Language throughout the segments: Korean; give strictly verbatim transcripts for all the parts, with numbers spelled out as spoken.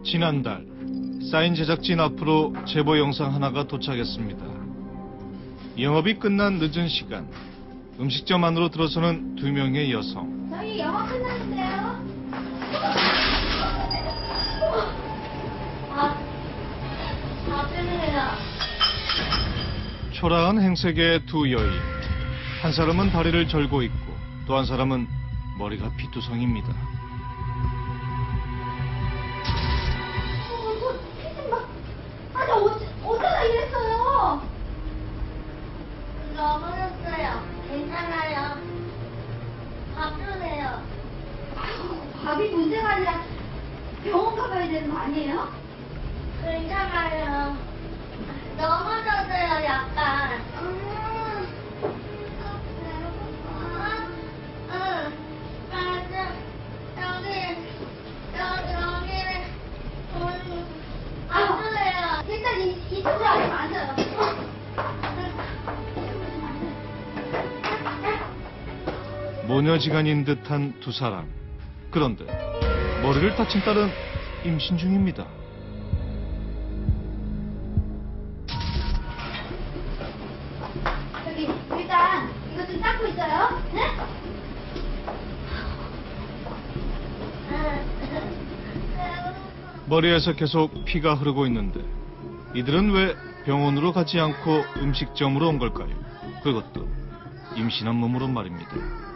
지난달 사인 제작진 앞으로 제보 영상 하나가 도착했습니다. 영업이 끝난 늦은 시간, 음식점 안으로 들어서는 두 명의 여성. 저희 영업 끝났는데요. 아, 아, 죄송해요. 초라한 행색의 두 여인. 한 사람은 다리를 절고 있고 또 한 사람은 머리가 피투성입니다. 어, 저 피좀 봐. 아니, 어쩌, 어쩌다 이랬어요? 넘어졌어요. 괜찮아요. 밥 주세요. 아유, 밥이 문제가 아니라 병원 가봐야 되는 거 아니에요? 괜찮아요. 넘어졌어요, 약간. 음. 응, 맞아. 여기, 여기, 여기는 돈 안 주세요. 일단 이, 이쪽으로 앉으면 앉아요. 모녀지간인 듯한 두 사람. 그런데 머리를 다친 딸은 임신 중입니다. 저기, 일단 이거 좀 닦고 있어요. 네? 머리에서 계속 피가 흐르고 있는데 이들은 왜 병원으로 가지 않고 음식점으로 온 걸까요? 그것도 임신한 몸으로 말입니다.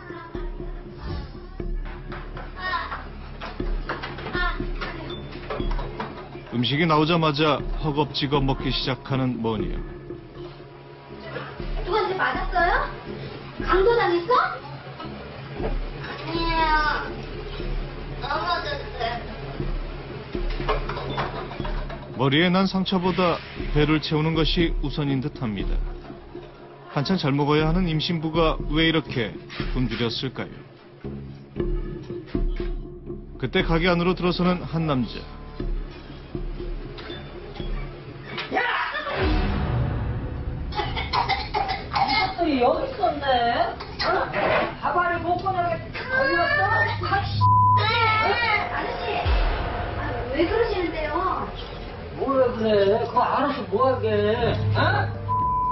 음식이 나오자마자 허겁지겁 먹기 시작하는 모녀. 누구한테 맞았어요? 강도당했어? 아니에요. 넘어졌어요. 머리에 난 상처보다 배를 채우는 것이 우선인 듯합니다. 한참 잘 먹어야 하는 임신부가 왜 이렇게 굶주렸을까요? 그때 가게 안으로 들어서는 한 남자. 이것도 여기 있었네. 어? 가발을 못 꺼내게 걸렸어? 아저씨, 아, 왜 그러시는데요? 뭐라 그래? 그거 알아서 뭐하게? 어?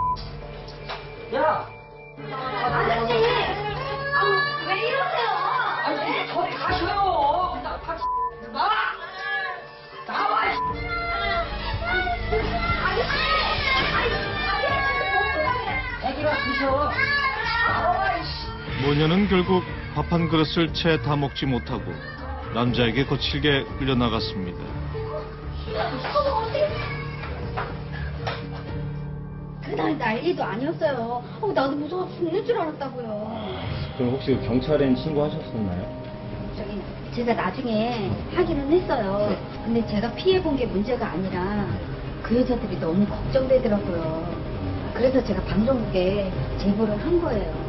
야! 아저씨, 아, 왜 이러세요? 아니, 저리 가셔요! 나 같이 나와! 나와! 아저씨, 애기가 드셔. 모녀는 결국 밥 한 그릇을 채 다 먹지 못하고 남자에게 거칠게 끌려나갔습니다. 그날 난리도 아니었어요. 어, 나도 무서워서 죽는 줄 알았다고요. 그럼 혹시 경찰엔 신고하셨었나요? 저기 제가 나중에 하기는 했어요. 근데 제가 피해본 게 문제가 아니라 그 여자들이 너무 걱정되더라고요. 그래서 제가 방송국에 제보를 한 거예요.